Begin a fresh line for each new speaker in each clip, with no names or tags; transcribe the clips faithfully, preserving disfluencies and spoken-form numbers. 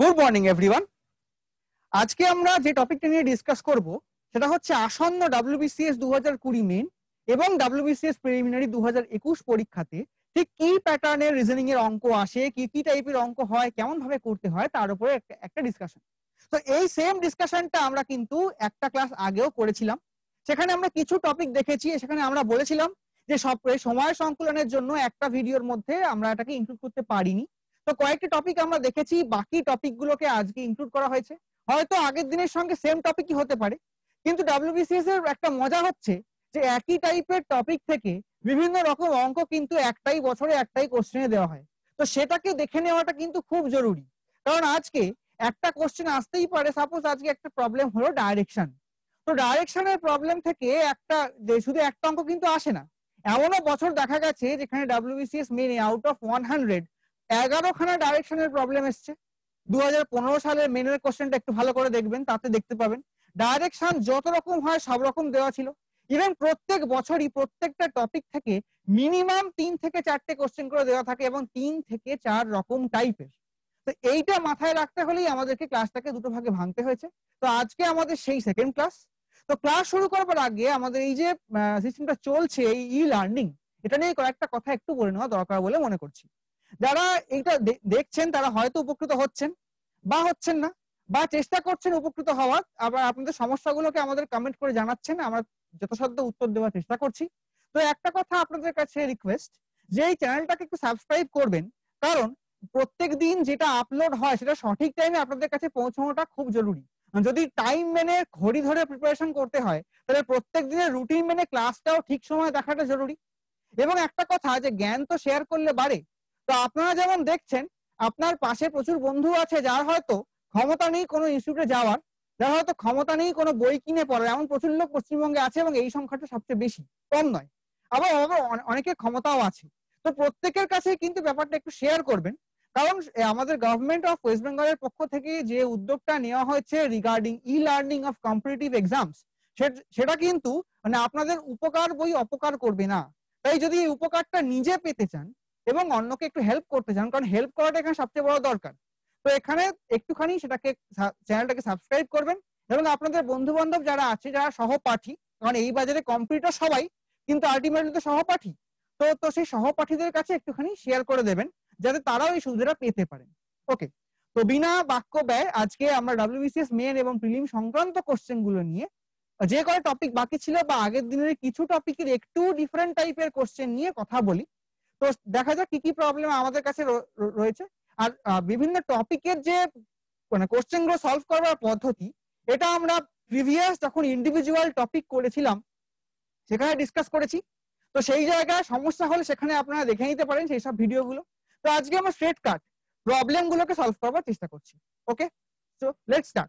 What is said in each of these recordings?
Good morning everyone. আজকে আমরা যে টপিকটা নিয়ে ডিসকাস করব সেটা হচ্ছে আসন্ন ডাব্লিউবিসিএস দু হাজার কুড়ি মেন এবং ডাব্লিউবিসিএস প্রিলিমিনারি দু হাজার একুশ পরীক্ষাতে ঠিক কি প্যাটার্নের রিজনিং এর অঙ্ক আসে, কি কি টাইপের অঙ্ক হয়, কেমন ভাবে করতে হয় তার উপরে একটা ডিসকাশন। তো এই সেম ডিসকাশনটা আমরা কিন্তু একটা ক্লাস আগেও করেছিলাম। সেখানে আমরা কিছু টপিক দেখেছি, সেখানে আমরা বলেছিলাম যে সব সময় সংকুলনের জন্য একটা ভিডিওর মধ্যে আমরা এটাকে ইনক্লুড করতে পারিনি। তো কয়েকটি টপিক আমরা দেখেছি, বাকি টপিকগুলোকে আজকে ইনক্লুড করা হয়েছে। হয়তো আগের দিনের সঙ্গে সেম টপিকই হতে পারে, কিন্তু ডাব্লিউবিসিএস এর একটা মজা হচ্ছে যে একই টাইপের টপিক থেকে বিভিন্ন রকম অঙ্ক কিন্তু একটাই বছরে একটাই কোশ্চেনে দেওয়া হয়। তো সেটাকে দেখে নেওয়াটা কিন্তু খুব জরুরি, কারণ আজকে একটা কোশ্চেন আসতেই পারে। সাপোজ আজকে একটা প্রবলেম হলো ডাইরেকশন, তো ডাইরেকশনের প্রবলেম থেকে একটা শুধু একটা অঙ্ক কিন্তু আসে না। এমনও বছর দেখা গেছে যেখানে ডাব্লিউবিসিএস মেনে আউট অফ ওয়ান হান্ড্রেড এগারো খানা ডাইরেকশনের প্রবলেম এসছে। দু হাজার পনেরো সালের মেনের কোশ্চেনটা একটু ভালো করে দেখবেন, তাতে দেখতে পাবেন ডাইরেকশন যত রকম হয় সব রকম দেওয়া ছিল। ইভেন প্রত্যেক বছরই প্রত্যেকটা টপিক থেকে মিনিমাম তিন থেকে চারটে কোশ্চেন করে দেওয়া থাকে এবং তিন থেকে চার রকম টাইপের। তো এইটা মাথায় রাখতে হলেই আমাদেরকে ক্লাসটাকে দুটো ভাগে ভাঙতে হয়েছে। তো আজকে আমাদের সেই সেকেন্ড ক্লাস। তো ক্লাস শুরু করবার আগে আমাদের এই যে সিস্টেমটা চলছে, এই ই লার্নিং, এটা নিয়ে কয়েকটা কথা একটু বলে নেওয়া দরকার বলে মনে করছি। যারা এইটা দেখছেন তারা হয়তো উপকৃত হচ্ছেন বা হচ্ছেন না, বা চেষ্টা করছেন উপকৃত হওয়ার, আবার আপনাদের সমস্যাগুলোকে আমাদের কমেন্ট করে জানাচ্ছেন, আমরা যথাসাধ্য উত্তর দেওয়ার চেষ্টা করছি। তো একটা কথা আপনাদের কাছে রিকোয়েস্ট, যে এই চ্যানেলটাকে একটু সাবস্ক্রাইব করবেন, কারণ প্রত্যেক দিন যেটা আপলোড হয় সেটা সঠিক টাইমে আপনাদের কাছে পৌঁছানোটা খুব জরুরি। যদি টাইম মেনে ঘড়ি ধরে প্রিপারেশন করতে হয় তাহলে প্রত্যেক দিনের রুটিন মেনে ক্লাসটাও ঠিক সময় দেখাটা জরুরি। এবং একটা কথা, যে জ্ঞান তো শেয়ার করলে বাড়ে। তো আপনারা যেমন দেখছেন আপনার পাশে প্রচুর বন্ধু আছে যার হয়তো ক্ষমতা নেই কোনো ইনস্টিটিউটে যাওয়ার, যার হয়তো ক্ষমতা নেই কোনো বই কিনে পড়ার, এমন প্রচুর লোক পশ্চিমবঙ্গে আছে এবং এই সংখ্যাটা সবচেয়ে বেশি, কম নয়। আবার অনেকের ক্ষমতাও আছে। তো প্রত্যেকের কাছে কিন্তু ব্যাপারটা একটু শেয়ার করবেন, কারণ আমাদের গভর্নমেন্ট অফ ওয়েস্ট বেঙ্গলের পক্ষ থেকে যে উদ্যোগটা নেওয়া হয়েছে regarding e learning of competitive exams, সেটা কিন্তু মানে আপনাদের উপকার বই অপকার করবে না। তাই যদি এই উপকারটা নিজে পেতে চান এবং অন্যকে একটু হেল্প করতে চান, কারণ হেল্প করাটা এখানে সবচেয়ে বড় দরকার, তো এখানে একটুখানি সেটাকে চ্যানেলটাকে সাবস্ক্রাইব করবেন এবং আপনাদের বন্ধু বান্ধব যারা আছে, যারা সহপাঠী, কারণ এই বাজারে কম্পিটিটর সবাই, কিন্তু আলটিমেটলি তো সহপাঠী, তো তো সেই সহপাঠীদের কাছে একটুখানি শেয়ার করে দেবেন যাতে তারাও এই সুবিধাটা পেতে পারেন। ওকে, তো বিনা বাক্য ব্যয় আজকে আমরা ডাব্লিউবিসিএস মেন এবং প্রিলিম সংক্রান্ত কোশ্চেন গুলো নিয়ে, যে কয় টপিক বাকি ছিল বা আগের দিনের কিছু টপিকের একটু ডিফারেন্ট টাইপের কোশ্চেন নিয়ে কথা বলি। তো দেখা যাক কি কি প্রবলেম আমাদের কাছে রয়েছে। আর বিভিন্ন টপিকের যে মানে কোশ্চেন গুলো সলভ করার পদ্ধতি, এটা আমরা প্রিভিয়াস যখন ইন্ডিভিজুয়াল টপিক করেছিলাম সেখানে ডিসকাস করেছি। তো সেই জায়গায় সমস্যা হলে সেখানে আপনারা দেখে নিতে পারেন সেই সব ভিডিওগুলো। তো আজকে আমরা স্ট্রেট কাট প্রবলেম গুলোকে সলভ করার চেষ্টা করছি। Okay, so let's start.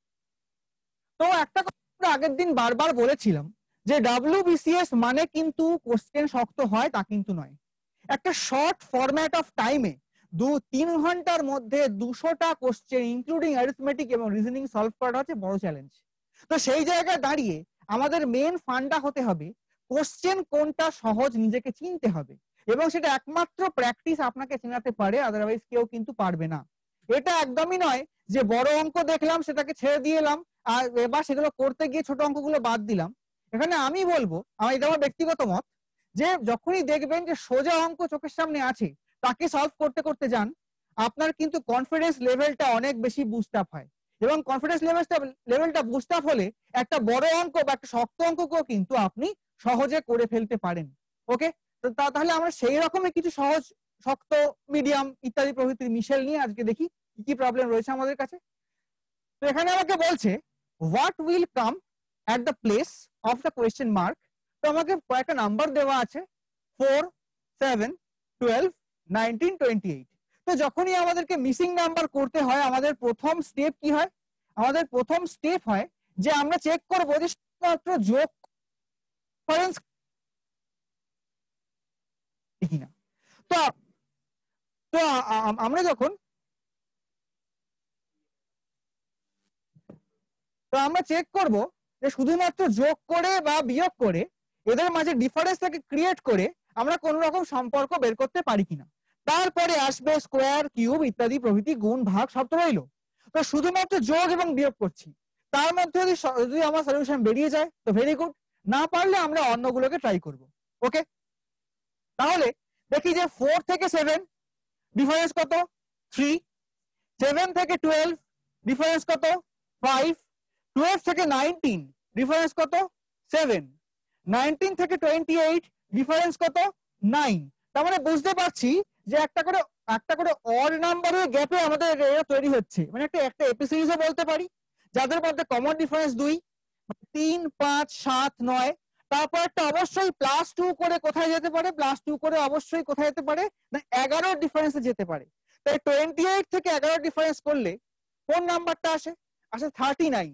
তো একটা কথা আগের দিন বারবার বলেছিলাম যে ডাব্লিউবিসিএস মানে কিন্তু কোশ্চেন শক্ত হয় তা কিন্তু নয়। একটা শর্ট ফরম্যাট অফ টাইমে দু তিন ঘন্টার মধ্যে দুশোটা কোশ্চেন ইনক্লুডিং অ্যারিথমেটিক এবং রিজনিং সলভ করাটা হচ্ছে বড় চ্যালেঞ্জ। তো সেই জায়গায় দাঁড়িয়ে আমাদের মেন ফান্ডা হতে হবে কোশ্চেন কোনটা সহজ নিজেকে চিনতে হবে, এবং সেটা একমাত্র প্র্যাকটিস আপনাকে চেনাতে পারে, আদারওয়াইজ কেউ কিন্তু পারবে না। এটা একদমই নয় যে বড় অঙ্ক দেখলাম সেটাকে ছেড়ে দিয়ে এলাম আর এবার সেগুলো করতে গিয়ে ছোট অঙ্কগুলো বাদ দিলাম। এখানে আমি বলবো, আমার এটা আমার ব্যক্তিগত মত, যে যখনই দেখবেন যে সোজা অঙ্ক চোখের সামনে আছে তাকে সলভ করতে করতে যান, আপনার কিন্তু কনফিডেন্স লেভেলটা অনেক বেশি বুস্ট আপ হয়, এবং কনফিডেন্স লেভেলটা লেভেলটা বুস্ট আপ হলে একটা বড় অঙ্ক বা একটা শক্ত অঙ্ককেও কিন্তু আপনি সহজে করে ফেলতে পারেন। ওকে, তো তাহলে আমরা সেই রকমের কিছু সহজ, শক্ত, মিডিয়াম ইত্যাদি প্রভৃতির মিশেল নিয়ে আজকে দেখি কি কি প্রবলেম রয়েছে আমাদের কাছে। তো এখানে আমাকে বলছে what will come at the place of the question mark. তো আমাকে কয়েকটা নাম্বার দেওয়া আছে, four, seven, twelve, nineteen, twenty eight. তো যখনই আমাদেরকে মিসিং নাম্বার করতে হয় আমাদের প্রথম স্টেপ কি হয়? আমাদের প্রথম স্টেপ হয় যে আমরা চেক করবো যে শুধুমাত্র যোগ ডিফারেন্স কিনা। তো তো আমরা যখন তো আমরা চেক করব যে শুধুমাত্র যোগ করে বা বিয়োগ করে এদের মাঝে ডিফারেন্সটাকে ক্রিয়েট করে আমরা কোন রকম সম্পর্ক বের করতে পারি কিনা। তারপরে আসবে স্কোয়ার, কিউব ইত্যাদি প্রভৃতি, গুণ, ভাগ সব তো রইল। তো শুধুমাত্র যোগ এবং বিয়োগ করছি, তার মধ্যে যদি যদি আমার সলিউশন বেরিয়ে যায় তো ভেরি গুড, না পারলে আমরা অন্যগুলোকে ট্রাই করব। ওকে, তাহলে দেখি যে ফোর থেকে সেভেন ডিফারেন্স কত? থ্রি। সেভেন থেকে টুয়েলভ ডিফারেন্স কত? ফাইভ। টুয়েলভ থেকে নাইনটিন ডিফারেন্স কত? সেভেন। নাইনটিন থেকে টোয়েন্টি এইট ডিফারেন্স কত? নাইন। তার মানে বুঝতে পারছি যে একটা করে একটা করে অড নাম্বারের গ্যাপে আমাদের এটা তৈরি হচ্ছে, মানে একটা একটা এপি সিরিজও বলতে পারি যাদের মধ্যে কমন ডিফারেন্স দুই, তিন, পাঁচ, সাত, নয়। তারপর একটা অবশ্যই প্লাস টু করে কোথায় যেতে পারে? প্লাস টু করে অবশ্যই কোথায় যেতে পারে না এগারো ডিফারেন্সে যেতে পারে। তাই টোয়েন্টি এইট থেকে এগারো ডিফারেন্স করলে কোন নাম্বারটা আসে? আসে থার্টি নাইন।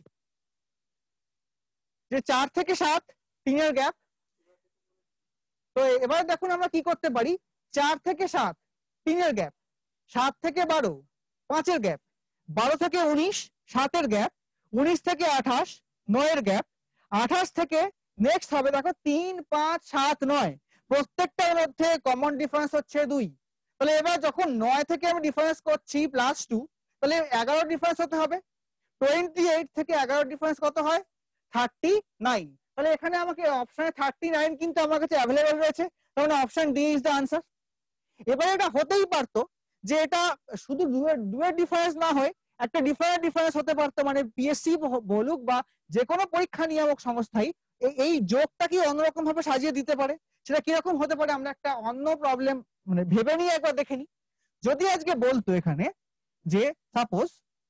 যে চার থেকে সাত তিনের গ্যাপ। তো এবার দেখুন আমরা কি করতে পারি। চার থেকে সাত তিনের গ্যাপ, সাত থেকে বারো পাঁচের গ্যাপ, বারো থেকে উনিশ সাতের গ্যাপ, উনিশ থেকে আঠাশ নয়ের গ্যাপ, আঠাশ থেকে নেক্সট হবে দেখো তিন, পাঁচ, সাত, নয়, প্রত্যেকটার মধ্যে কমন ডিফারেন্স হচ্ছে দুই। তাহলে এবার যখন নয় থেকে আমি ডিফারেন্স করছি প্লাস টু, তাহলে এগারো ডিফারেন্স হতে হবে। টোয়েন্টি এইট থেকে এগারো ডিফারেন্স কত হয়? Thirty nine. তাহলে এখানে আমাকে অপশনে থার্টি নাইন কিন্তু আমার কাছে অ্যাভেলেবল রয়েছে, তাহলে option D is the answer. এবার এটা হতেই পারতো যে এটা শুধু দুয়ের ডিফারেন্স না হয় একটা ডিফারেন্ট ডিফারেন্স হতে পারতো, মানে পিএসসি বলুক বা যে কোনো পরীক্ষা নিয়ামক সংস্থাই এই যোগটা কি অন্যরকম ভাবে সাজিয়ে দিতে পারে। সেটা কিরকম হতে পারে আমরা একটা অন্য প্রবলেম মানে ভেবে নিয়ে একবার দেখে নিই। যদি আজকে বলতো এখানে যে সাপোজ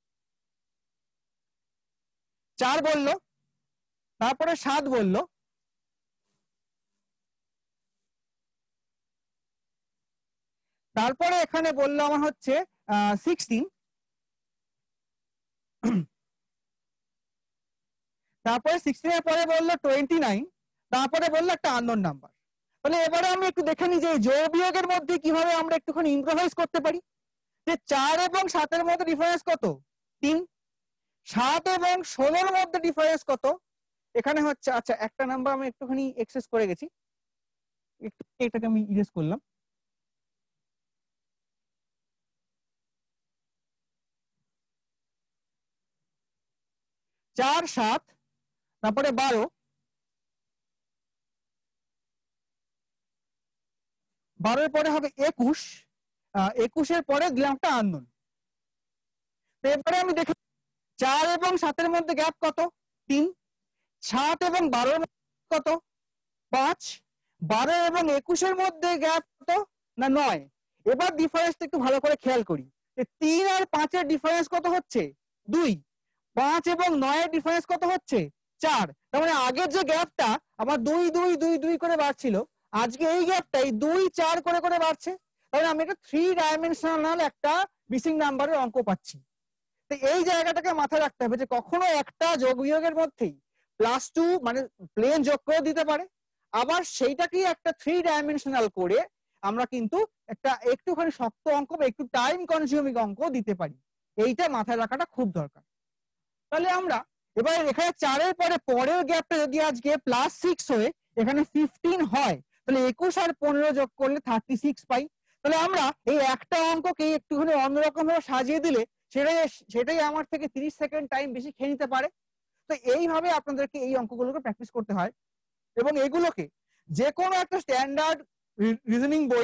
চার বললো, তারপরে সাত বললো, তারপরে এখানে বললো আমার হচ্ছে সিক্সটিন, তারপরে সিক্সটিন এর পরে বললো টোয়েন্টি নাইন, তারপরে বললো একটা আননোন নাম্বার। তাহলে এবারে আমি একটু দেখে নিই যে যোগ বিয়োগের মধ্যে কিভাবে আমরা একটুখানি ইম্প্রোভাইজ করতে পারি। যে চার এবং সাতের মধ্যে ডিফারেন্স কত? তিন। সাত এবং ষোলোর মধ্যে ডিফারেন্স কত? এখানে হচ্ছে আচ্ছা একটা নাম্বার আমি একটুখানি এক্সেস করে গেছি, একটু এটাকে আমি ইরেজ করলাম। চার, সাত, তারপরে বারো, বারোর পরে হবে একুশ, একুশের পরে দিলাম একটা আননোন। এবারে আমি দেখি চার এবং সাতের মধ্যে গ্যাপ কত? তিন। সাত এবং বারোর কত? পাঁচ। বারো এবং একুশের মধ্যে গ্যাপ কত? না নয়। এবার ডিফারেন্সটা একটু ভালো করে খেয়াল করি। তিন আর পাঁচের ডিফারেন্স কত হচ্ছে? দুই। পাঁচ এবং নয়ের ডিফারেন্স কত হচ্ছে? চার। তার মানে আগের যে গ্যাপটা আমার দুই দুই দুই দুই করে বাড়ছিল, আজকে এই গ্যাপটাই দুই চার করে করে বাড়ছে। তাহলে আমি একটা থ্রি ডাইমেনশনাল একটা মিসিং নাম্বারের অঙ্ক পাচ্ছি। তো এই জায়গাটাকে মাথায় রাখতে হবে যে কখনো একটা যোগ বিয়োগের মধ্যেই প্লাস টু মানে প্লেন যোগ করে দিতে পারে, আবার সেইটাকেই একটা থ্রি ডাইমেনশনাল করে আমরা কিন্তু একটা একটুখানি শক্ত অঙ্ক বা একটু টাইম কনজিউমিং অঙ্ক দিতে পারি। এইটা মাথায় রাখাটা খুব দরকার। তাহলে আমরা এবার এখানে চারের পরে পরের গ্যাপটা যদি আজকে প্লাস সিক্স হয়ে এখানে ফিফটিন হয়, তাহলে একুশ আর পনেরো যোগ করলে থার্টি সিক্স পাই। তাহলে আমরা এই একটা অঙ্ককে একটুখানি অন্যরকম ভাবে সাজিয়ে দিলে সেটাই সেটাই আমার থেকে তিরিশ সেকেন্ড টাইম বেশি খেয়ে নিতে পারে। তো এইভাবে আপনাদেরকে এই অঙ্কগুলোকে প্র্যাকটিস করতে হয় এবং এগুলোকে যে কোনো একটা স্ট্যান্ডার্ড রিজনিং বই,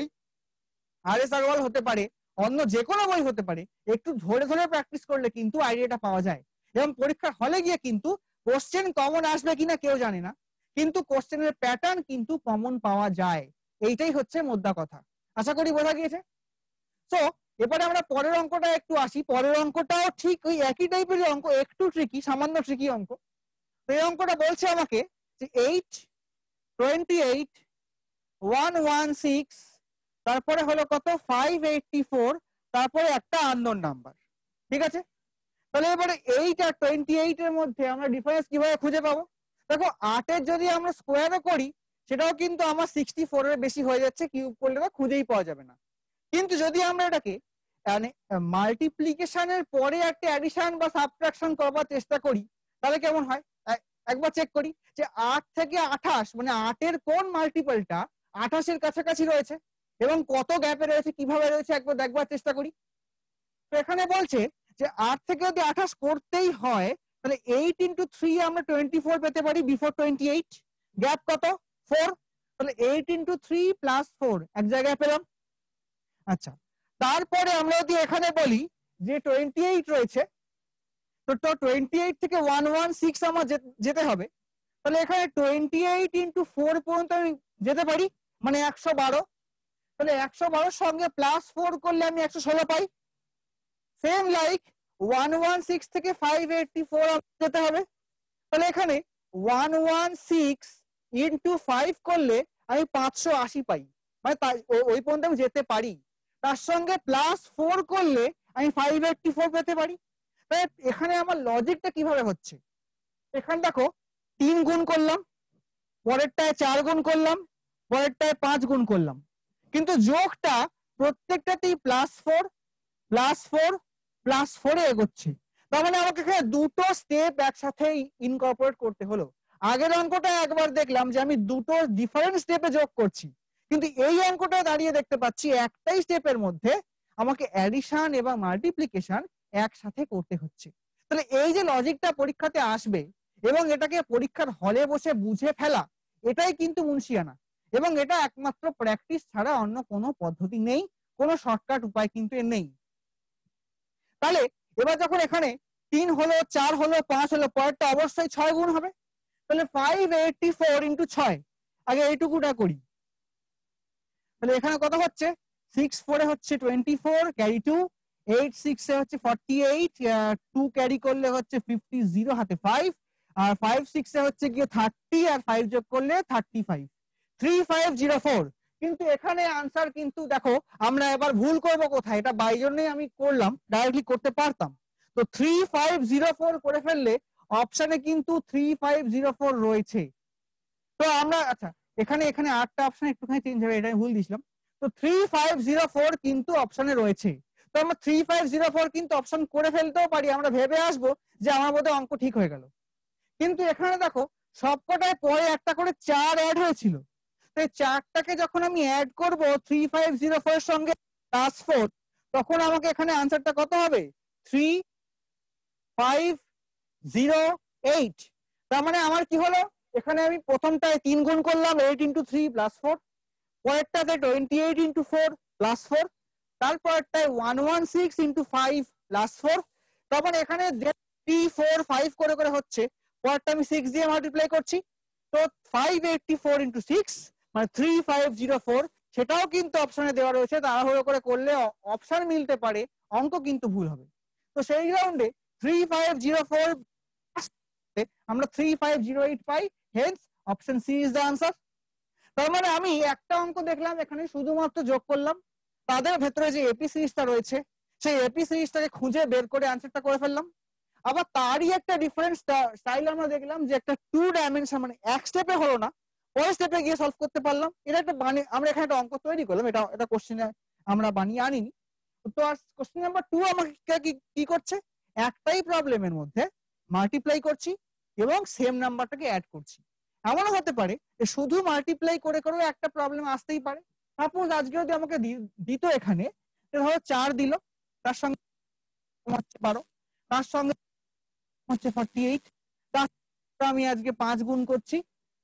আর এস আগরওয়াল হতে পারে, অন্য যে কোনো বই হতে পারে, একটু ধরে ধরে প্র্যাকটিস করলে কিন্তু আইডিয়াটা পাওয়া যায়। এবং পরীক্ষার হলে গিয়ে কিন্তু কোশ্চেন কমন আসবে কিনা কেউ জানে না, কিন্তু কোশ্চেনের প্যাটার্ন কিন্তু কমন পাওয়া যায়। এইটাই হচ্ছে মোদ্দা কথা। আশা করি বোঝা গিয়েছে। তো এবারে আমরা পরের অঙ্কটা একটু আসি। পরের অঙ্কটাও ঠিক ওই একই টাইপের অঙ্ক, একটু ট্রিকি, সামান্য ট্রিকি অঙ্ক। তো এই অঙ্কটা বলছে আমাকে যে eight, twenty eight, one one six, তারপরে হলো কত ফাইভ এইটটি ফোর, তারপরে একটা আননোন নাম্বার। ঠিক আছে, তাহলে এবারে এইট আর টোয়েন্টি এইট এর মধ্যে আমরা ডিফারেন্স কিভাবে খুঁজে পাবো? দেখো আটের যদি আমরা স্কোয়ারও করি সেটাও কিন্তু আমার সিক্সটি ফোর এর বেশি হয়ে যাচ্ছে, কিউব করলে তো খুঁজেই পাওয়া যাবে না। কিন্তু যদি আমরা এটাকে মানে মাল্টিপ্লিকেশনের পরে একটা অ্যাডিশন বা সাবট্রাকশন করবার চেষ্টা করি তাহলে কেমন হয়? একবার চেক করি যে আট থেকে আঠাশ মানে আটের কোন মাল্টিপলটা আঠাশের কাছাকাছি রয়েছে এবং কত গ্যাপে রয়েছে, কিভাবে রয়েছে একবার দেখবার চেষ্টা করি। তো এখানে বলছে যে আট থেকে যদি আঠাশ করতেই হয় তাহলে এইট ইন্টু থ্রি আমরা টোয়েন্টি ফোর পেতে পারি বিফোর টোয়েন্টি এইট, গ্যাপ কত ফোর, তাহলে eight into three plus four এক জায়গায় পেলাম। আচ্ছা, তারপরে আমরা যদি এখানে বলি যে টোয়েন্টি এইট রয়েছে, তো টোয়েন্টি এইট থেকে ওয়ান ওয়ান সিক্স আমার যেতে হবে, তাহলে এখানে টোয়েন্টি এইট ইন্টু ফোর পর্যন্ত আমি যেতে পারি, মানে একশো বারো, তাহলে একশো বারোর সঙ্গে প্লাস ফোর করলে আমি একশো ষোলো পাই। Same like one one six থেকে ফাইভ এইটটি ফোর যেতে হবে, তাহলে এখানে one one six into five করলে আমি পাঁচশো আশি পাই, মানে ওই পর্যন্ত আমি যেতে পারি। তার সঙ্গে প্লাস ফোর করলে আমি ফাইভ এইটটি ফোর পেতে পারি। তাই এখানে আমার লজিকটা কিভাবে হচ্ছে, এখানে দেখো তিন গুণ করলাম, পরেরটায় চার গুণ করলাম, পরেরটায় পাঁচ গুণ করলাম, কিন্তু যোগটা প্রত্যেকটাতেই plus four plus four plus ফোরে এগোচ্ছে। তার মানে আমাকে এখানে দুটো স্টেপ একসাথে ইনকর্পোরেট করতে হলো। আগের অঙ্কটা একবার দেখলাম যে আমি দুটো ডিফারেন্ট স্টেপে যোগ করছি, কিন্তু এই অঙ্কটা দাঁড়িয়ে দেখতে পাচ্ছি একটাই স্টেপের মধ্যে আমাকে অ্যাডিশন এবং মাল্টিপ্লিকেশন একসাথে করতে হচ্ছে। তাহলে এই যে লজিকটা পরীক্ষাতে আসবে এবং এটাকে পরীক্ষার হলে বসে বুঝে ফেলা, এটাই কিন্তু মুন্সিয়ানা, এবং এটা একমাত্র প্র্যাকটিস ছাড়া অন্য কোনো পদ্ধতি নেই, কোনো শর্টকাট উপায় কিন্তু এর নেই। তাহলে এবার যখন এখানে তিন হলো, চার হলো, পাঁচ হলো, পরেরটা অবশ্যই ছয় গুণ হবে, তাহলে ফাইভ এইটটি ফোর ইন্টু ছয়, আগে এইটুকুটা করি, তাহলে এখানে কত হচ্ছে, সিক্স ফোরে হচ্ছে twenty four, carry two, eight সিক্সে হচ্ছে ফর্টি এইট, টু ক্যারি করলে হচ্ছে ফিফটি, জিরো হাতে ফাইভ, আর ফাইভ সিক্সে হচ্ছে গিয়ে থার্টি, আর ফাইভ যোগ করলে thirty five, three five zero four. কিন্তু এখানে আনসার কিন্তু দেখো আমরা এবার ভুল করব কোথায়, এটা বাই জন্যই আমি করলাম, ডাইরেক্টলি করতে পারতাম। তো থ্রি ফাইভ জিরো ফোর করে ফেললে অপশনে কিন্তু থ্রি ফাইভ জিরো ফোর রয়েছে। তো আমরা আচ্ছা এখানে এখানে আটটা অপশন একটুখানি চেঞ্জ হবে, এটা ভুল দিয়েছিলাম। তো থ্রি ফাইভ জিরো ফোর কিন্তু অপশনে রয়েছে, তো আমরা থ্রি ফাইভ জিরো ফোর কিন্তু অপশন করে ফেলতেও পারি, আমরা ভেবে আসবো যে আমার বোধহয় অঙ্ক ঠিক হয়ে গেল। কিন্তু এখানে দেখো সবকটায় পরে একটা করে চার অ্যাড হয়েছিল, তাই চারটাকে যখন আমি অ্যাড করব থ্রি ফাইভ জিরো ফোর এর সঙ্গে প্লাস ফোর, তখন আমাকে এখানে আনসারটা কত হবে, থ্রি ফাইভ জিরো এইট। তার মানে আমার কি হলো, এখানে আমি প্রথমটায় তিন গুণ করলাম, eight into three plus four, পরেরটাতে twenty eight into four plus four, তারপরটায় one one six into five plus four. তখন এখানে থ্রি ফোর ফাইভ করে করে হচ্ছে, পরেরটা আমি সিক্স দিয়ে মাল্টিপ্লাই করছি, তো five eighty four into six মানে থ্রি ফাইভ জিরো ফোর, সেটাও কিন্তু অপশনে দেওয়া রয়েছে, তাড়াহুড়ো করে করলে অপশন মিলতে পারে, অঙ্ক কিন্তু ভুল হবে। তো সেই রাউন্ডে থ্রি ফাইভ জিরো ফোর আমরা থ্রি ফাইভ জিরো এইট পাই, hence option C is the answer. তার মানে আমি একটা অঙ্ক দেখলাম, এখানে শুধুমাত্র যোগ করলাম, তাদের ভেতরে যে এপি সিরিজটা রয়েছে সেই এপি সিরিজটাকে খুঁজে বের করে আনসারটা করে ফেললাম। আবার তারই একটা ডিফারেন্ট স্টাইল আমরা দেখলাম যে একটা টু ডাইমেনশন, মানে এক স্টেপে হলো না, পরের স্টেপে গিয়ে সলভ করতে পারলাম। এটা একটা বানিয়ে আমরা এখানে একটা অঙ্ক তৈরি করলাম, এটা এটা কোশ্চেনে আমরা বানিয়ে আনিনি। তো কোশ্চেন নাম্বার টু আমাকে কি করছে, একটাই প্রবলেমের মধ্যে মাল্টিপ্লাই করছি এবং সেম নাম্বারটাকে অ্যাড করছি। এমনও হতে পারে যে শুধু মাল্টিপ্লাই করে করেও একটা প্রবলেম আসতেই পারে। সাপোজ আজকে যদি আমাকে দিত এখানে, ধরো চার দিল, তার সঙ্গে হচ্ছে বারো, তার সঙ্গে হচ্ছে ফর্টি এইট, তার আমি আজকে পাঁচ গুণ করছি,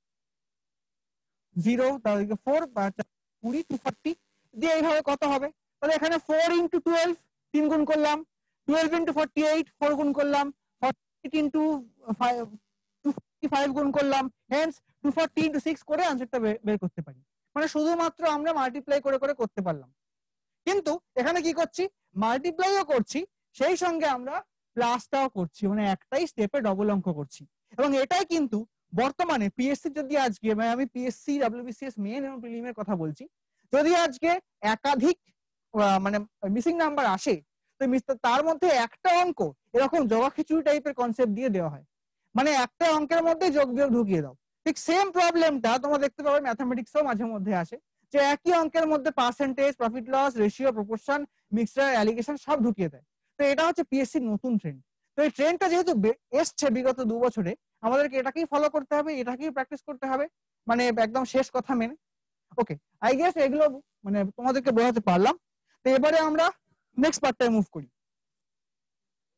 জিরো তাদেরকে ফোর বা কুড়ি, টু ফর্টি দিয়ে এইভাবে কত হবে, তাহলে এখানে ফোর ইন্টু টুয়েলভ তিন গুণ করলাম, twelve into forty eight four গুণ করলাম, forty eight into two forty five গুণ করলাম, hence two forty into six করে আনসারটা বের করতে পারি। মানে শুধুমাত্র আমরা মাল্টিপ্লাই করে করে করতে পারলাম, কিন্তু এখানে কি করছি, মাল্টিপ্লাইও করছি, সেই সঙ্গে আমরা প্লাসটাও করছি, মানে একটাই স্টেপে ডবল অঙ্ক করছি। এবং এটাই কিন্তু বর্তমানে পিএসসি যদি আজকে, মানে আমি পিএসসি ডাব্লিউবিসিএস মেন এবং প্রিলিমের কথা বলছি, যদি আজকে একাধিক মানে মিসিং নাম্বার আসে, তো তার মধ্যে একটা অঙ্ক এরকম জবা খিচুড়ি টাইপের কনসেপ্ট দিয়ে দেওয়া হয়, মানে একটা অঙ্কের মধ্যে যোগ বিয়োগ ঢুকিয়ে দাও। ঠিক সেম প্রবলেমটা তোমরা দেখতে পাবে ম্যাথামেটিক্সেও মাঝে মধ্যে আসে, যে একই অঙ্কের মধ্যে percentage, profit loss ratio, proportion, mixture, alligation সব ঢুকিয়ে দেয়। তো এটা হচ্ছে পিএসসির নতুন ট্রেন্ড। তো এই ট্রেন্ডটা যেহেতু এসছে বিগত দু বছরে, আমাদেরকে এটাকেই ফলো করতে হবে, এটাকেই প্র্যাকটিস করতে হবে, মানে একদম শেষ কথা মেনে। ওকে, আই গেস এগুলো মানে তোমাদেরকে বোঝাতে পারলাম। তো এবারে আমরা নেক্সট পার্টটায় মুভ করি।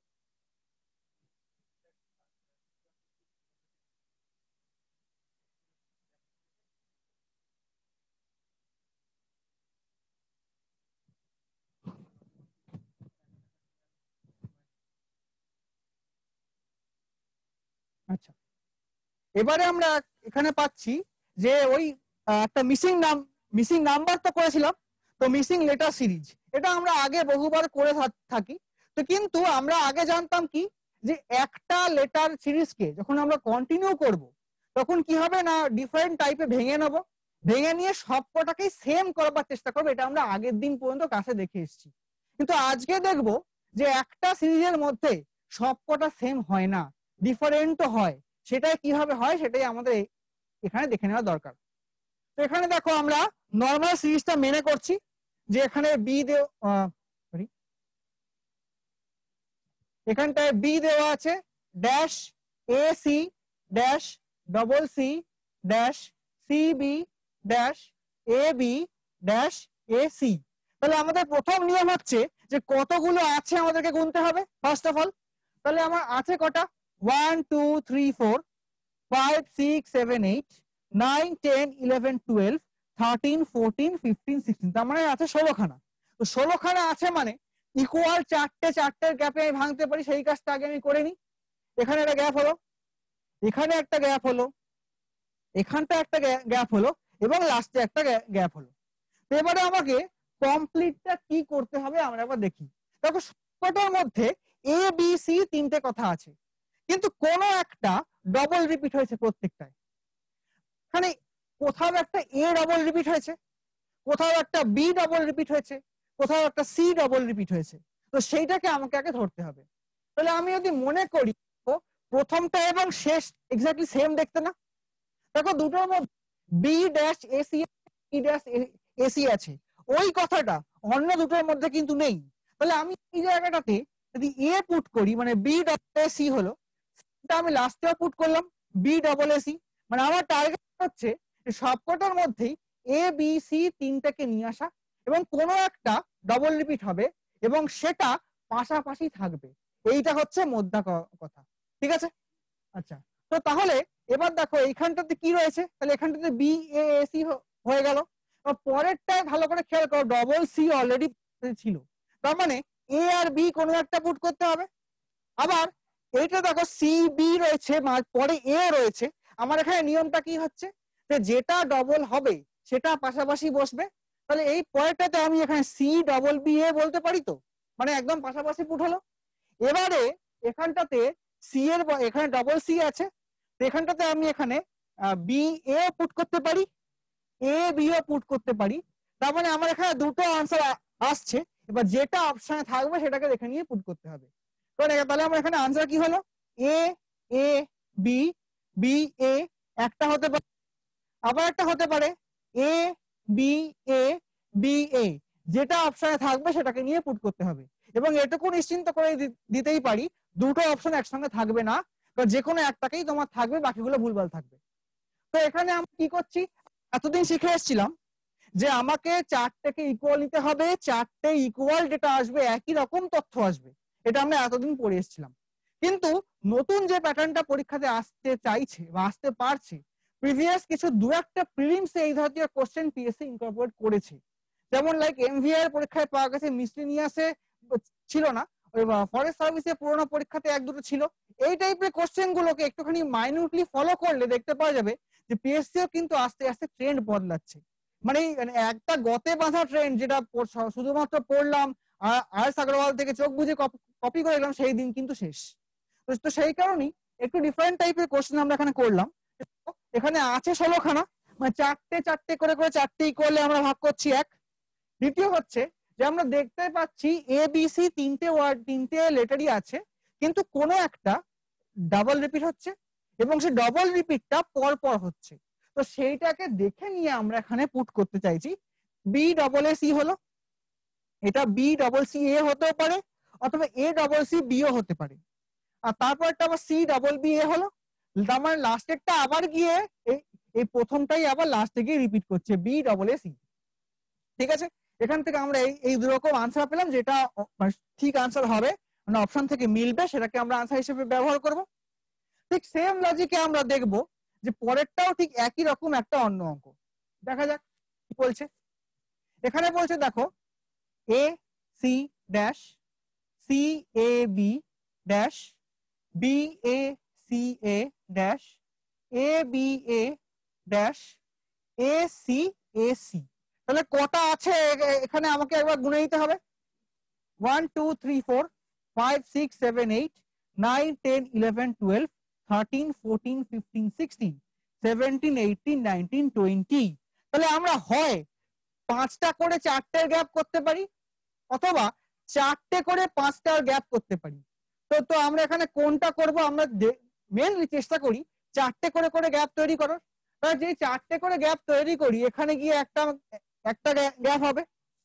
আচ্ছা, এবারে আমরা এখানে পাচ্ছি যে ওই একটা মিসিং নাম মিসিং নাম্বার তো করেছিলাম, তো মিসিং লেটার সিরিজ এটা আমরা আগে বহুবার করে থাকি। তো কিন্তু আমরা আগে জানতাম কি যে একটা লেটার সিরিজকে যখন আমরা কন্টিনিউ করব তখন কি হবে না ডিফারেন্ট টাইপে ভেঙে নেব, ভেঙে নিয়ে সবকটাকেই সেম করবার চেষ্টা করবো। এটা আমরা আগের দিন পর্যন্ত কাছে দেখে এসেছি, কিন্তু আজকে দেখব যে একটা সিরিজের মধ্যে সবকটা সেম হয় না, ডিফারেন্টও হয়। সেটাই কিভাবে হয় সেটাই আমাদের এখানে দেখে নেওয়া দরকার। তো এখানে দেখো আমরা নর্মাল সিরিজটা মেনে করছি যে এখানে বি দেও সরি এখানটায় বি দেওয়া আছে dash A C dash double C dash C B dash A B dash A C. তাহলে আমাদের প্রথম নিয়ম হচ্ছে যে কতগুলো আছে আমাদেরকে গুনতে হবে ফার্স্ট অফ অল। তাহলে আমার আছে কটা, one two three four five six seven eight nine ten eleven twelve thirteen fourteen fifteen sixteen, তার মানে আছে ষোলো খানা। তো ষোলো খানা আছে মানে ইকুয়াল চারটে চারটের গ্যাপে আমি ভাঙতে পারি, সেই কাজটা আগে আমি করে নিই। এখানে একটা গ্যাপ হলো, এখানে একটা গ্যাপ হলো, এখানটা একটা গ্যাপ হলো এবং লাস্টে একটা গ্যাপ হলো। তো এবারে আমাকে কমপ্লিটটা কি করতে হবে আমরা একবার দেখি। দেখো সবকটার মধ্যে এ বি সি তিনটে কথা আছে, কিন্তু কোন একটা ডবল রিপিট হয়েছে প্রত্যেকটায়। এখানে কোথাও একটা এ ডবল রিপিট হয়েছে, কোথাও একটা বি ডবল রিপিট হয়েছে, কোথাও একটা সি ডবল রিপিট হয়েছে। তো সেইটাকে আমাকে আগে ধরতে হবে। তাহলে আমি যদি মনে করি প্রথমটা এবং শেষ এক্স্যাক্টলি সেম দেখতে না, দেখো দুটোর মধ্যে B dash AC B dash AC আছে, ওই কথাটা অন্য দুটোর মধ্যে কিন্তু নেই। তাহলে আমি এই জায়গাটাতে যদি এ পুট করি মানে বি ডবল এসি হলো, সেটা আমি লাস্টেও পুট করলাম বি ডবল এসি, মানে আমার টার্গেট হচ্ছে সবকটার মধ্যেই এ বি সি তিনটাকে নিয়ে আসা এবং কোনো একটা ডবল রিপিট হবে এবং সেটা পাশাপাশি থাকবে। এইটা হচ্ছে মোদ্দা কথা, ঠিক আছে? আচ্ছা, তো তাহলে এবার দেখো এইখানটাতে কি রয়েছে, তাহলে এখানটাতে বি এ সি হয়ে গেল। পরেরটায় ভালো করে খেয়াল করো, ডবল সি অলরেডি ছিল, তার মানে এ আর বি কোনো একটা পুট করতে হবে। আবার এইটা দেখো সি বি রয়েছে, পরে এ রয়েছে। আমার এখানে নিয়মটা কি হচ্ছে যে যেটা ডবল হবে সেটা পাশাপাশি বসবে। তাহলে এই পরেরটাতে আমি এখানে সি ডবল বি এ বলতে পারি, তো মানে একদম পাশাপাশি পুট হলো। এবারে এখানটাতে সি এর এখানে ডবল সি আছে, তো এখানটাতে আমি এখানে বি এ পুট করতে পারি, এ বি ও পুট করতে পারি। তার মানে আমার এখানে দুটো আনসার আসছে। এবার যেটা অপশনে থাকবে সেটাকে দেখে নিয়ে পুট করতে হবে। তাহলে আমার এখানে আনসার কি হলো, এ এ বি বি এ একটা হতে পারে, আবার একটা হতে পারে এ বি এ বি এ, যেটা অপশনে থাকবে সেটাকে নিয়ে পুট করতে হবে। এবং এটুকু নিশ্চিন্ত করে দিতেই পারি দুটো অপশন একসঙ্গে থাকবে না, কারণ যে কোনো একটাকেই তোমার থাকবে, বাকিগুলো ভুলভাল থাকবে। তো এখানে আমি কি করছি, এতদিন শিখে এসেছিলাম যে আমাকে চারটেকে ইকুয়াল নিতে হবে, চারটে ইকুয়াল যেটা আসবে একই রকম তথ্য আসবে, এটা আমরা এতদিন পড়ে এসেছিলাম। কিন্তু নতুন যে প্যাটার্নটা পরীক্ষাতে আসতে চাইছে বা আসতে পারছে, প্রিভিয়াস কিছু দু একটা প্রিলিমসে এই ধরনের কোশ্চেন পিএসসি ইনকর্পোরেট করেছে। যেমন লাইক এমভিআর পরীক্ষায় পাওয়া গেছে, মিসলিনিয়াসে ছিল না, ওই ফরেস্ট সার্ভিসে পুরোনো পরীক্ষাতে এক দুটো ছিল। এই টাইপের কোশ্চেন গুলোকে একটুখানি মাইনিউটলি ফলো করলে দেখতে পাওয়া যাবে যে পিএসসিও কিন্তু আস্তে আস্তে ট্রেন্ড বদলাচ্ছে। মানে একটা গতে বাঁধা ট্রেন্ড যেটা শুধুমাত্র পড়লাম আর আরএস আগরওয়াল থেকে চোখ বুঝে কপি করে গেলাম, সেই দিন কিন্তু শেষ। তো সেই কারণেই একটু ডিফারেন্ট টাইপের কোশ্চেন আমরা এখানে করলাম। এখানে আছে ষোলো খানা, মানে চারটে চারটে করে করে চারটে ইকুয়ালে আমরা ভাগ করছি এক। দ্বিতীয় হচ্ছে যে আমরা দেখতে পাচ্ছি এ বি সি তিনটে ওয়ার্ড তিনটে লেটারই আছে, কিন্তু কোনো একটা ডাবল রিপিট হচ্ছে এবং সেই ডবল রিপিটটা পর পর হচ্ছে। তো সেইটাকে দেখে নিয়ে আমরা এখানে পুট করতে চাইছি বি ডবল এ সি হলো, এটা বি ডবল সি এ হতেও পারে অথবা এ ডবল সি বিও হতে পারে। আর তারপরটা আবার সি ডবল বি এ হলো, তার মানে লাস্টেরটা আবার গিয়ে এই প্রথমটাই আবার লাস্টে গিয়ে রিপিট করছে বি ডবল এ সি। ঠিক আছে, এখান থেকে আমরা এই এই দুরকম আনসার পেলাম, যেটা ঠিক আনসার হবে মানে অপশন থেকে মিলবে সেটাকে আমরা আনসার হিসেবে ব্যবহার করব। ঠিক সেম লজিকে আমরা দেখব যে পরেরটাও ঠিক একই রকম একটা অন্য অঙ্ক। দেখা যাক কি বলছে। এখানে বলছে দেখো A C dash C A B dash B A C C A dash A B A dash A C A C. তাহলে কটা আছে এখানে আমাকে একবার গুনে নিতে হবে। One two three four five six seven eight nine ten eleven twelve thirteen fourteen fifteen sixteen seventeen eighteen nineteen twenty. তাহলে আমরা হয় পাঁচটা করে চারটের গ্যাপ করতে পারি অথবা চারটে করে পাঁচটার গ্যাপ করতে পারি। তো তো আমরা এখানে কোনটা করব? আমরা মেনলি চেষ্টা করি চারটে করে করে গ্যাপ তৈরি করার। তাহলে যে চারটে করে গ্যাপ তৈরি করি এখানে গিয়ে একটা একটা গ্যাপ হবে,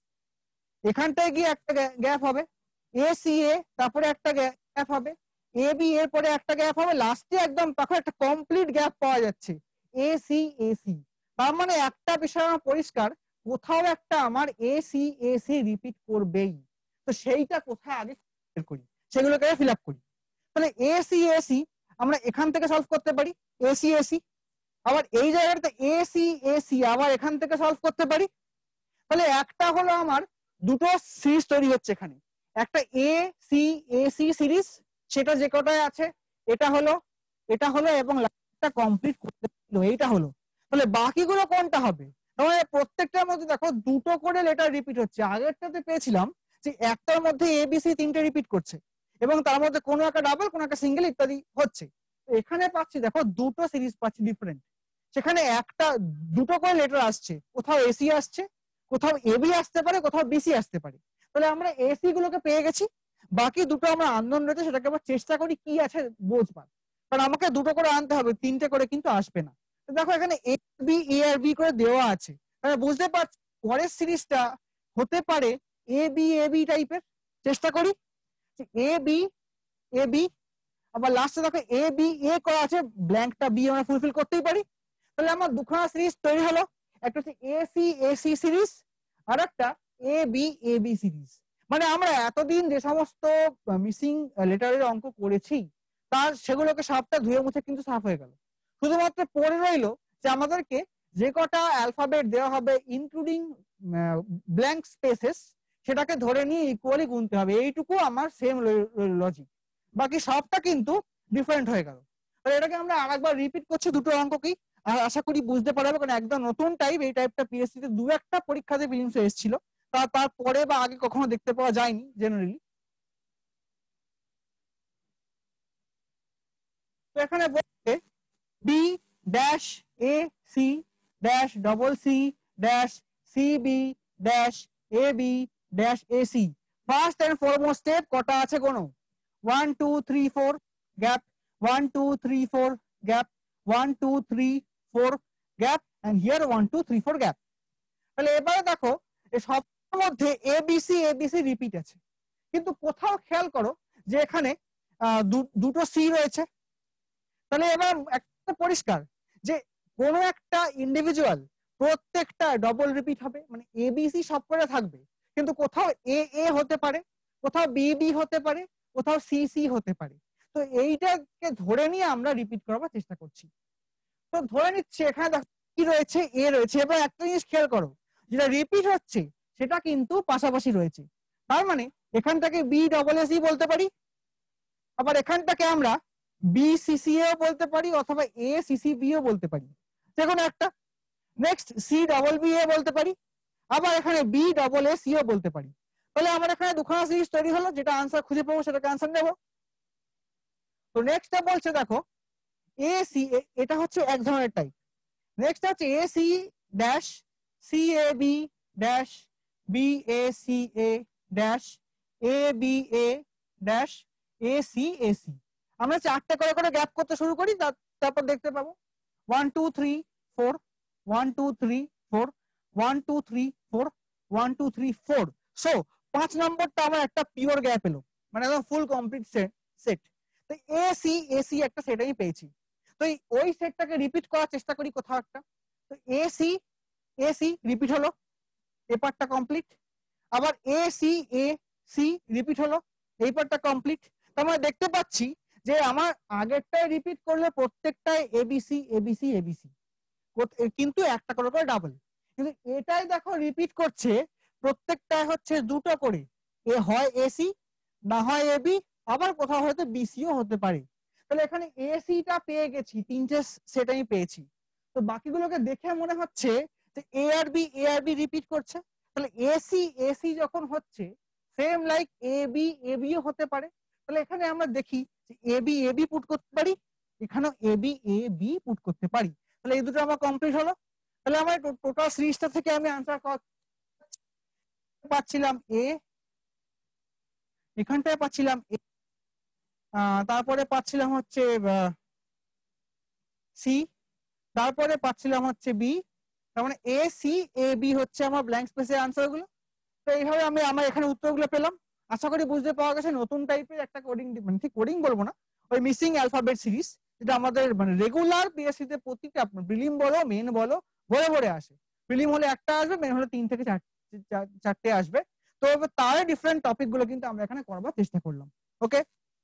এখানটায় গিয়ে একটা গ্যাপ হবে, এ সি এ তারপরে একটা গ্যাপ হবে, এ বি এর পরে একটা গ্যাপ হবে, লাস্টে একদম তখন একটা কমপ্লিট গ্যাপ পাওয়া যাচ্ছে এ সি এ সি। তার মানে একটা বিষয় আমার পরিষ্কার, কোথাও একটা আমার A C A C repeat করবেই। তো সেইটা কোথায় আগে বের করি, সেগুলোকে ফিল আপ করি। তাহলে এ সি এ সি আমরা এখান থেকে সলভ করতে পারি, এ সি এ সি। আবার এই জায়গাটাতে এ সি এ সি আবার এখান থেকে সলভ করতে পারি। তাহলে একটা হলো আমার দুটো সিরিজ তৈরি হচ্ছে এখানে, একটা A C A C series, সেটা যে কটায় আছে এটা হলো এটা হলো এবং লাস্টটা কমপ্লিট করতে হলো, এইটা হলো। তাহলে বাকিগুলো কোনটা হবে? তাহলে প্রত্যেকটার মধ্যে দেখো দুটো করে লেটার রিপিট হচ্ছে। আগেরটাতে পেয়েছিলাম যে একটার মধ্যে এ বি সি তিনটে রিপিট করছে এবং তার মধ্যে কোনো একটা ডাবল কোনো একটা সিঙ্গেল ইত্যাদি হচ্ছে। এখানে পাচ্ছি দেখো দুটো সিরিজ পাচ্ছি ডিফারেন্ট, সেখানে একটা দুটো করে লেটার আসছে, কোথাও এসি আসছে, কোথাও এবি আসতে পারে, কোথাও বিসি আসতে পারে। তাহলে আমরা এসি গুলোকে পেয়ে গেছি, বাকি দুটো আমরা আননোন রয়েছে সেটাকে আবার চেষ্টা করি কি আছে বুঝবার, কারণ আমাকে দুটো করে আনতে হবে, তিনটে করে কিন্তু আসবে না। তো দেখো এখানে এ বি এ আর বি করে দেওয়া আছে, তাহলে বুঝতে পারছি পরের সিরিজটা হতে পারে এ বি এ বি টাইপের। চেষ্টা করি এ বি এ বি, আবার লাস্টে দেখো এ বি এ করা আছে, ব্ল্যাঙ্কটা বি আমরা ফুলফিল করতেই পারি। তাহলে আমার দুখানা সিরিজ তৈরি হলো, একটা হচ্ছে A C A C series আর একটা A B A B series. মানে আমরা এতদিন যে সমস্ত মিসিং লেটারের অঙ্ক করেছি তার সেগুলোকে সবটা ধুয়ে মুছে কিন্তু সাফ হয়ে গেল। শুধুমাত্র পড়ে রইলো যে আমাদেরকে যে কটা অ্যালফাবেট দেওয়া হবে ইনক্লুডিং ব্ল্যাঙ্ক স্পেসেস সেটাকে ধরে নিয়ে ইকুয়ালি গুনতে হবে, এইটুকু আমার সেম লজিক, বাকি সবটা কিন্তু ডিফারেন্ট হয়ে গেল। এটাকে আমরা আরেকবার রিপিট করছি দুটো অঙ্ককেই, আর আশা করি বুঝতে পারবে, কারণ একদম নতুন টাইপ, এই টাইপটা পিএসসি তে দু একটা পরীক্ষাতে প্রিলিমসে এসেছিল, তা তারপরে বা আগে কখনো দেখতে পাওয়া যায়নি জেনারেলি। তো এখানে বলছে B dash A C dash double C dash C B dash A B dash A C. First and foremost step কটা আছে কোনো? One two three four gap, one two three four gap, one two three four gap, and here one two three four gap. তাহলে এবারে দেখো এই সবটার মধ্যে ABC ABC repeat আছে, কিন্তু কোথাও খেয়াল করো যে এখানে দুটো সি রয়েছে। তাহলে এবার একটা পরিষ্কার যে কোন একটা ইন্ডিভিজুয়াল প্রত্যেকটা ডবল রিপিট হবে, মানে এবিসি সবকটা থাকবে, কিন্তু কোথাও এ এ হতে পারে, কোথাও বি বি হতে পারে, কোথাও সি সি হতে পারে। তো এইটাকে ধরে নিয়ে আমরা রিপিট করার চেষ্টা করছি। তো ধরে নিচ্ছে এখানে দেখো কি রয়েছে, এ রয়েছে। এবার একটা জিনিস খেয়াল করো, যেটা রিপিট হচ্ছে সেটা কিন্তু পাশাপাশি রয়েছে, তার মানে এখানটাকে বি ডবল এস ই বলতে পারি, আবার এখানটাকে আমরা বি সিসিএও বলতে পারি অথবা এ সিসিবি ও বলতে পারি, যে কোনো একটা। Next C double B A বলতে পারি, আবার এখানে বি ডবল এ সি ও বলতে পারি। তাহলে আমার এখানে দুখানা সিরিজ তৈরি হলো, যেটা আনসার খুঁজে পাবো সেটাকে আনসার নেব। তো নেক্সটটা বলছে দেখো এ সি, এটা হচ্ছে এক ধরনের টাইপ। নেক্সট হচ্ছে A C dash C A B dash B A C A dash A B A dash A C A C. আমরা চারটে করে করে গ্যাপ করতে শুরু করি, তারপর দেখতে পাবো one two three four, one two three four, one two three four, one two three four. So পাঁচ নম্বরটা আমার একটা পিওর গ্যাপ এলো, মানে একদম ফুল কমপ্লিট সেট সেট তো এ সি এ সি একটা সেট আমি পেয়েছি। তো ওই সেটটাকে রিপিট করার চেষ্টা করি কোথাও একটা। তো A C A C repeat হলো, এই পার্টটা কমপ্লিট। আবার A C A C repeat হলো, এই পার্টটা কমপ্লিট। তার মানে দেখতে পাচ্ছি যে আমার আগেরটাই রিপিট করলে প্রত্যেকটাই এবিসি এবিসি এবিসি, কিন্তু একটা করে করে ডাবল। কিন্তু এটাই দেখো রিপিট করছে প্রত্যেকটাই হচ্ছে দুটো করে, এ হয় এসি না হয় এবি, আবার কোথাও হয়তো বিসিও হতে পারে। তাহলে এখানে এসিটা পেয়ে গেছি, তিনটে সেট আমি পেয়েছি। তো বাকিগুলোকে দেখে মনে হচ্ছে যে A R B A R B repeat করছে। তাহলে এসি এসি যখন হচ্ছে same like A B A B হতে পারে। তাহলে এখানে আমরা দেখি যে A B A B put করতে পারি, এখানেও A B A B put করতে পারি। তাহলে এই দুটো আমার কমপ্লিট হলো। তাহলে আমার টোটাল সিরিজটা থেকে আমি আনসার পাচ্ছিলাম এ, এখানটায় পাচ্ছিলাম এ, তারপরে পাচ্ছিলাম হচ্ছে সি, তারপরে পাচ্ছিলাম হচ্ছে বি। তার মানে এ সি এ বি হচ্ছে আমার ব্ল্যাঙ্ক স্পেসের আনসার গুলো। তো এইভাবে আমি আমার এখানে উত্তরগুলো পেলাম। আশা করি বুঝতে পাওয়া গেছে নতুন টাইপের একটা কোডিং, মানে ঠিক কোডিং বলবো না, ওই মিসিং অ্যালফাবেট সিরিজ, যেটা আমাদের মানে রেগুলার পিএসসি তে প্রত্যেকটা প্রিলিম বলো মেন বলো ভরে ভরে আসে। প্রিলিম হলে একটা আসবে, মেন হলে তিন থেকে চারটে আসবে। তো তার ডিফারেন্ট টপিক গুলো কিন্তু আমরা এখানে করবার চেষ্টা করলাম। ওকে,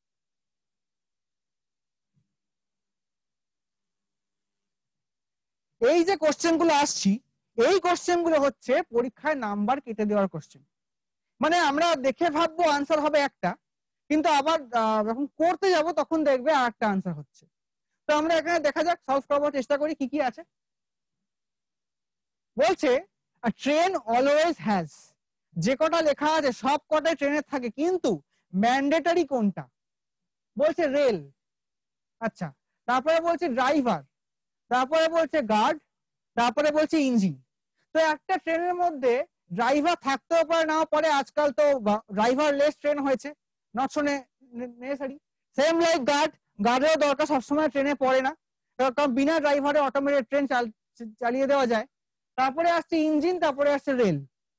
এই যে কোশ্চেন গুলো আসছি, এই কোশ্চেন গুলো হচ্ছে পরীক্ষায় নাম্বার কেটে দেওয়ার কোশ্চেন। মানে আমরা দেখে ভাববো আনসার হবে একটা, কিন্তু আবার যখন করতে যাব তখন দেখবে আর একটা আনসার হচ্ছে। তো আমরা এখানে দেখা যাক সলভ করার চেষ্টা করি কি কি আছে। বলছে ট্রেন অলওয়েজ হ্যাজ, যে কটা লেখা আছে সব কটাই ট্রেনে থাকে, কিন্তু ম্যান্ডেটরি কোনটা? বলছে রেল। আচ্ছা, তারপরে বলছে ড্রাইভার, তারপরে বলছে গার্ড, তারপরে বলছে ইঞ্জিন। তো একটা ট্রেনের মধ্যে ড্রাইভার থাকতেও পারে নাও পারে, আজকাল তো ড্রাইভার লেস ট্রেন হয়েছে, not so necessary. Same like guard, গার্ডেরও দরকার সবসময় ট্রেনে পড়ে না, কারণ বিনা ড্রাইভারে অটোমেটেড ট্রেন চালিয়ে দেওয়া যায়। তারপরে আসছে ইঞ্জিন, তারপরে আসছে রেল।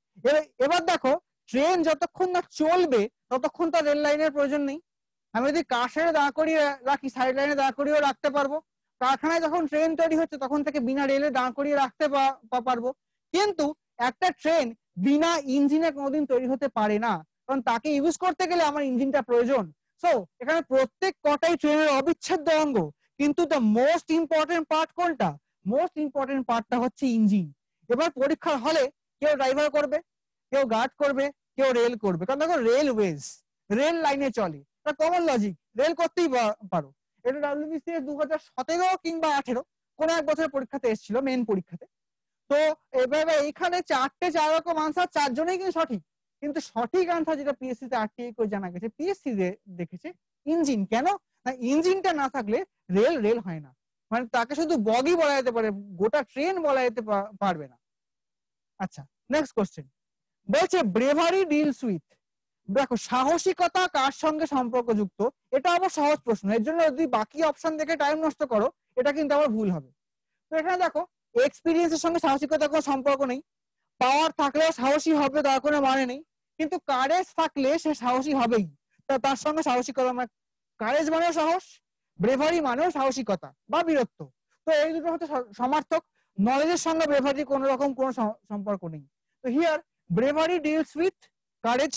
এবার দেখো ট্রেন যতক্ষণ না চলবে ততক্ষণ তো রেল লাইনের প্রয়োজন নেই। আমি যদি কারখানায় দাঁড় করিয়ে রাখি, সাইড লাইনে দাঁড় করিয়েও রাখতে পারবো। কারখানায় যখন ট্রেন তৈরি হচ্ছে তখন থেকে বিনা রেলে দাঁড় করিয়ে রাখতে পারবো। কিন্তু একটা ট্রেন বিনা ইঞ্জিনে কোনোদিন তৈরি হতে পারে না, কারণ তাকে ইউজ করতে গেলে আমার ইঞ্জিনটা প্রয়োজন। সো এখানে প্রত্যেক কটাই ট্রেনের অবিচ্ছেদ্য অঙ্গ, কিন্তু দ্য মোস্ট ইম্পর্টেন্ট পার্ট কোনটা? মোস্ট ইম্পর্টেন্ট পার্টটা হচ্ছে ইঞ্জিন। এবার পরীক্ষার হলে কেউ ড্রাইভার করবে, কেউ গার্ড করবে, কেউ রেল করবে, কারণ দেখো রেলওয়েজ রেল লাইনে চলে, কমন লজিক, রেল করতেই পারো। এটা ডাব্লিউবিসিএস দু হাজার সতেরো কিংবা আঠেরো কোন এক বছরের পরীক্ষাতে এসেছিল, মেন পরীক্ষাতে। তো এভাবে এইখানে চারটে চার রকম আনসার, চারজনেই কিন্তু সঠিক, কিন্তু সঠিক আনসার যেটা পিএসসি তে আরটিআই করে জানা গেছে, পিএসসি দেখেছে ইঞ্জিন। কেন না, ইঞ্জিনটা না থাকলে রেল রেল হয় না, মানে তাকে শুধু বগি বলা যেতে পারে, গোটা ট্রেন বলা যেতে পারবে না। আচ্ছা, নেক্সট কোশ্চেন বলছে ব্রেভারি ডিলস উইথ, দেখো সাহসিকতা কার সঙ্গে সম্পর্কযুক্ত? এটা আবার সহজ প্রশ্ন, এর জন্য যদি বাকি অপশন দেখে টাইম নষ্ট করো এটা কিন্তু আবার ভুল হবে। তো এখানে দেখো এক্সপিরিয়েন্সের সঙ্গে সাহসিকতার কোনো সম্পর্ক নেই, পাওয়ার থাকলেও সাহসী হবে তার কোনো মানে নেই, কিন্তু কারেজ থাকলে সে সাহসী হবেই, তা তার সঙ্গে সাহসিকতা মানে কারেজ মানেও সাহস, ব্রেভারি মানেও সাহসিকতা বা বীরত্ব। তো এই দুটো হচ্ছে সমার্থক, নলেজের সঙ্গে ব্রেভারি কোনো রকম কোনো সম্পর্ক নেই। তো here bravery deals with courage.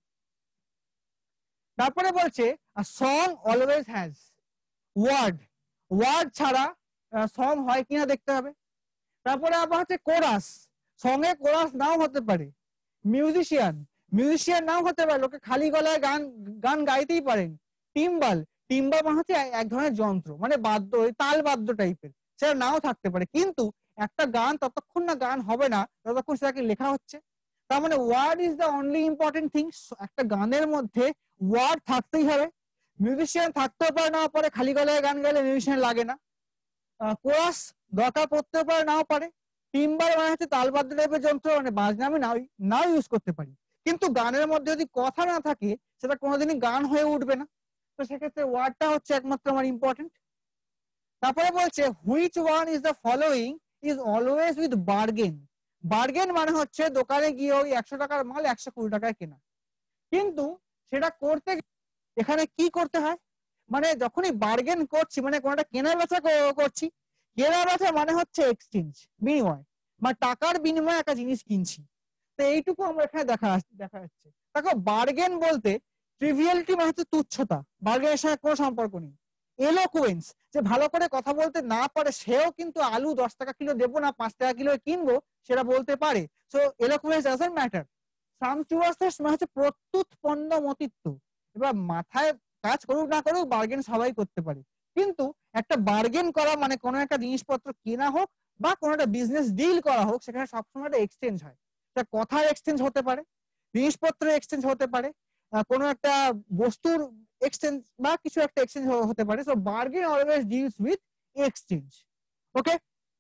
তারপরে বলছে song always has word, word ছাড়া সং হয় কিনা দেখতে হবে। তারপরে আবার হচ্ছে কোরাস, সঙ্গে কোরাস নাও হতে পারে। মিউজিশিয়ান, মিউজিশিয়ান নাও হতে পারে, লোকে খালি গলায় গান গান গাইতেই পারেন। টিম্বাল, টিম্বাল মানে হচ্ছে এক ধরনের যন্ত্র, মানে বাদ্য, তাল বাদ্য টাইপের, সেটা নাও থাকতে পারে। কিন্তু একটা গান ততক্ষণ না গান হবে না ততক্ষণ সেটাকে লেখা হচ্ছে। তার মানে word is the only important things, একটা গানের মধ্যে ওয়ার্ড থাকতেই হবে। মিউজিশিয়ান থাকতেও পারে নাও পারে, খালি গলায় গান গাইলে মিউজিশিয়ান লাগে না। কোরাস দরকার পড়তেও পারে নাও পারে। টিম্বাল মানে হচ্ছে তালবাদ্য টাইপের যন্ত্র, মানে বাজনা আমি নাও নাও ইউজ করতে পারি, কিন্তু গানের মধ্যে যদি কথা না থাকে সেটা কোনোদিনই গান হয়ে উঠবে না। তো সেক্ষেত্রে ওয়ার্ডটা হচ্ছে একমাত্র আমার ইম্পর্টেন্ট। তারপরে বলছে which one is the following is always with bargain. Bargain মানে হচ্ছে দোকানে গিয়ে ওই একশো টাকার মাল একশো কুড়ি টাকায় কেনা, কিন্তু সেটা করতে এখানে কি করতে হয়, মানে যখনই বার্গেন করছি মানে কোনটা কেনা বেচা করছি, কেনা বেচা মানে হচ্ছে এক্সচেঞ্জ, বিনিময়, মানে টাকার বিনিময়ে একটা জিনিস কিনছি। তো এইটুকু আমরা এখানে দেখা দেখা যাচ্ছে। দেখো বার্গেন বলতে ট্রিভিয়ালিটি মানে হচ্ছে তুচ্ছতা, বার্গেনের সঙ্গে কোনো সম্পর্ক নেই। এলোকুয়েন্স, যে ভালো করে কথা বলতে না পারে সেও কিন্তু আলু দশ টাকা কিলো দেবো না পাঁচ টাকা কিলো কিনবো সেটা বলতে পারে, so eloquence doesn't matter. Sumptuousness মানে হচ্ছে প্রত্যুৎপন্ন মতিত্ব, এবার মাথায় কাজ করুক না করুক বার্গেন সবাই করতে পারে, কিন্তু একটা বার্গেন করা মানে কোনো একটা জিনিসপত্র কেনা হোক বা কোনো একটা বিজনেস ডিল করা হোক, সেখানে সবসময় একটা এক্সচেঞ্জ হয়। সেটা কথার এক্সচেঞ্জ হতে পারে, জিনিসপত্রের এক্সচেঞ্জ হতে পারে, কোনো একটা বস্তুর এক্সচেঞ্জ বা কিছু একটা এক্সচেঞ্জ হতে পারে। So bargain always deals with exchange. Okay,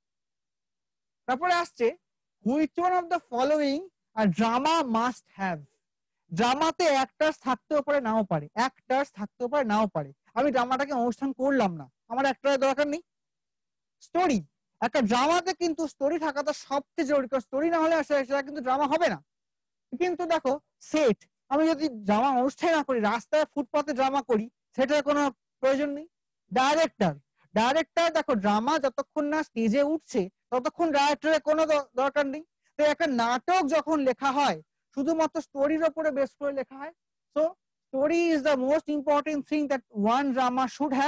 তারপরে আসছে which one of the following a drama must have. ড্রামাতে অ্যাক্টার্স থাকতেও পারে নাও পারে, অ্যাক্টার্স থাকতেও পারে নাও পারে। আমি ড্রামাটাকে অনুষ্ঠান করলাম না, আমার অ্যাক্টরের দরকার নেই। স্টোরি, একটা ড্রামাতে কিন্তু স্টোরি থাকাটা সবচেয়ে জরুরি, কারণ স্টোরি না হলে সেটা কিন্তু ড্রামা হবে না। কিন্তু দেখো সেট, আমি যদি ড্রামা অনুষ্ঠান না করি, রাস্তায় ফুটপাতে ড্রামা করি, সেটার কোনো প্রয়োজন নেই। ডাইরেক্টর, ডাইরেক্টর দেখো ড্রামা যতক্ষণ না স্টেজে উঠছে ততক্ষণ ডাইরেক্টরের কোনো দরকার নেই। তো একটা নাটক যখন লেখা হয় শুধুমাত্র স্টোরির উপরে বেস করে লেখা হয়। So story is the most important thing that one drama should have.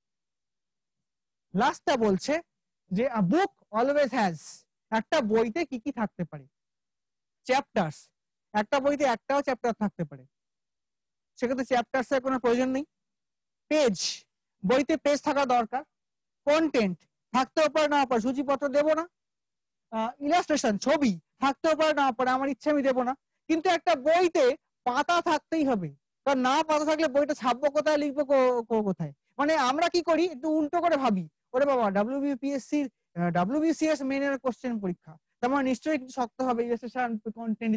লাস্টটা বলছে যে আ বুক অলওয়েজ হ্যাজ, একটা বইতে কি কি থাকতে পারে? চ্যাপ্টার্স, একটা বইতে একটাও চ্যাপ্টার থাকতে পারে, সেক্ষেত্রে চ্যাপ্টার্স এর কোনো প্রয়োজন নেই। পেজ, বইতে পেজ থাকা দরকার। কন্টেন্ট থাকতেও পারে না পারে, সূচিপত্র দেবো না। ইলাস্ট্রেশন, ছবি থাকতেও পারে না পারে, আমার ইচ্ছে আমি দেবো না। কিন্তু একটা বইতে পাতা থাকতেই হবে, কারণ না পাতা থাকলে বইটা ছাপবো কোথায়, লিখবো কোথায়? মানে আমরা কি করি, একটু উল্টো করে ভাবি, ওরে বাবা ডাব্লিউবিপিএসসি ডাব্লিউবিসিএস মেনের কোশ্চেন পরীক্ষা, তার মানে নিশ্চয়ই কিছু শক্ত হবে, ইলাস্ট্রেশন কন্টেন্ট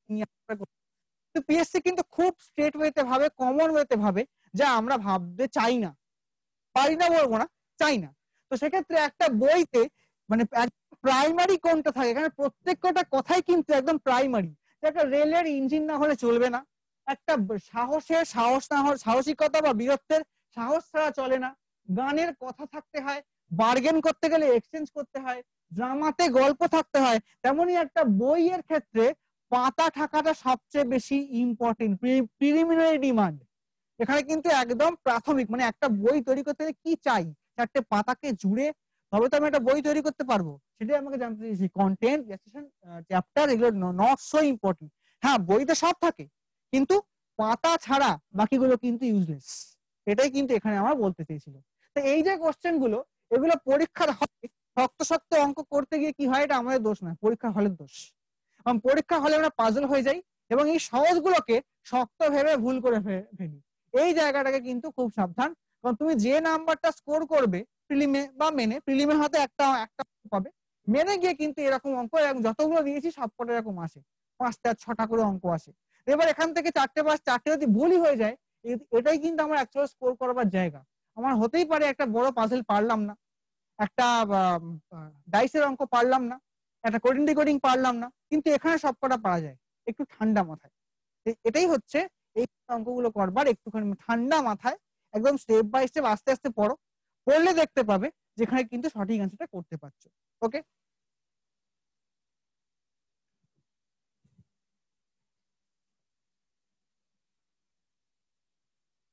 তো পিএসসি কিন্তু খুব স্ট্রেট ওয়েতে ভাবে, কমন ওয়েতে ভাবে, যা আমরা ভাবতে চাই না, পারি না বলবো না, চাই না। তো সেক্ষেত্রে একটা বইতে মানে প্রাইমারি কোনটা থাকে, এখানে প্রত্যেকটা কথাই কিন্তু একদম প্রাইমারি। একটা রেলের ইঞ্জিন না হলে চলবে না, একটা সাহসের সাহস না হলে, সাহসিকতা বা বীরত্বের সাহস ছাড়া চলে না, গানের কথা থাকতে হয়, বার্গেন করতে গেলে এক্সচেঞ্জ করতে হয়, ড্রামাতে গল্প থাকতে হয়। তেমনি একটা বইয়ের ক্ষেত্রে পাতা থাকাটা সবচেয়ে বেশি ইম্পর্টেন্ট, প্রিলিমিনারি ডিমান্ড। এখানে কিন্তু একদম প্রাথমিক, মানে একটা বই তৈরি করতে কি চাই, চারটে পাতাকে জুড়ে তবে তো আমি একটা বই তৈরি করতে পারবো, সেটাই আমাকে জানতে চাইছি। কন্টেন্ট, চ্যাপ্টার, এগুলো নট সো ইম্পর্টেন্ট। হ্যাঁ বইতে সব থাকে, কিন্তু পাতা ছাড়া বাকিগুলো কিন্তু ইউজলেস, এটাই কিন্তু এখানে আমার বলতে চেয়েছিল। তো এই যে কোশ্চেন গুলো, এগুলো পরীক্ষার হলে শক্ত শক্ত অঙ্ক করতে গিয়ে কি হয়, এটা আমাদের দোষ না, পরীক্ষার হলের দোষ। কারণ পরীক্ষা হলে আমরা পাজল হয়ে যাই এবং এই সহজগুলোকে শক্ত ভেবে ভুল করে ফেলি। এই জায়গাটাকে কিন্তু খুব সাবধান, কারণ তুমি যে নাম্বারটা স্কোর করবে প্রিলিমে বা মেনে, প্রিলিমে হয়তো একটা একটা পাবে, মেনে গিয়ে কিন্তু এরকম অঙ্ক যতগুলো দিয়েছি সবকটা এরকম আসে, পাঁচটা ছটা করে অঙ্ক আসে। এবার এখান থেকে চারটে পাঁচ চারটে যদি ভুলই হয়ে যায়, এটাই কিন্তু আমার অ্যাকচুয়াল স্কোর করবার জায়গা। আমার হতেই পারে একটা বড় পাজল পারলাম না, একটা ডাইসের অঙ্ক পারলাম না, একটা কোডিং ডিকোডিং পারলাম না, কিন্তু এখানে সবকটা পারা যায় একটু ঠান্ডা মাথায়। এটাই হচ্ছে এই অঙ্কগুলো করবার একটুখানি ঠান্ডা মাথায়, একদম স্টেপ বাই স্টেপ আস্তে আস্তে পড়ো, পড়লে দেখতে পাবে যেখানে কিন্তু সঠিক অ্যান্সারটা করতে পারছো। ওকে।